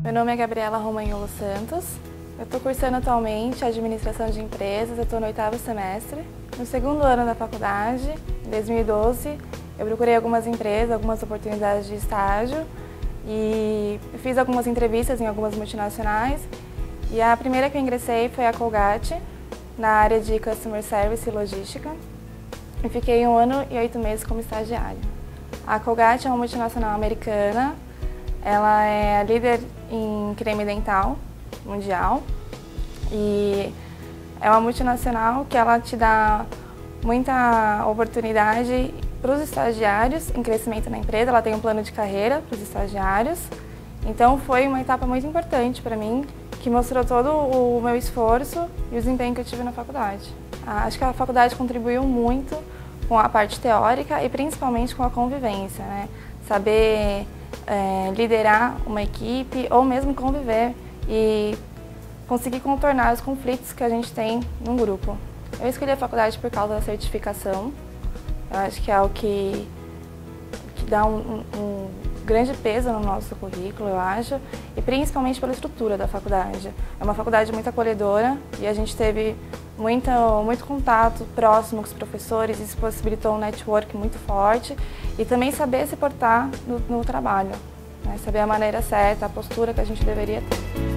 Meu nome é Gabriela Romagnolo Santos. Eu estou cursando atualmente Administração de Empresas, eu estou no 8º semestre. No segundo ano da faculdade, em 2012, eu procurei algumas empresas, algumas oportunidades de estágio e fiz algumas entrevistas em algumas multinacionais. E a primeira que eu ingressei foi a Colgate, na área de Customer Service e Logística. E fiquei 1 ano e 8 meses como estagiária. A Colgate é uma multinacional americana. Ela é a líder em creme dental mundial e é uma multinacional que ela te dá muita oportunidade para os estagiários em crescimento na empresa. Ela tem um plano de carreira para os estagiários. Então foi uma etapa muito importante para mim, que mostrou todo o meu esforço e o desempenho que eu tive na faculdade. Acho que a faculdade contribuiu muito com a parte teórica e principalmente com a convivência, né? Saber liderar uma equipe ou mesmo conviver e conseguir contornar os conflitos que a gente tem num grupo. Eu escolhi a faculdade por causa da certificação. Eu acho que é algo que dá um grande peso no nosso currículo, eu acho, e principalmente pela estrutura da faculdade. É uma faculdade muito acolhedora e a gente teve muito contato próximo com os professores, isso possibilitou um network muito forte e também saber se portar no trabalho, né? Saber a maneira certa, a postura que a gente deveria ter.